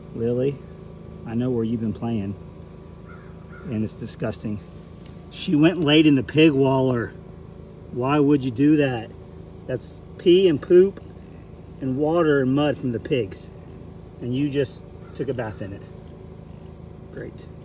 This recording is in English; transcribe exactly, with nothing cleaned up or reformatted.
Lily, I know where you've been playing, and it's disgusting. She went and laid in the pig waller. Why would you do that? That's pee and poop and water and mud from the pigs, and you just took a bath in it. Great.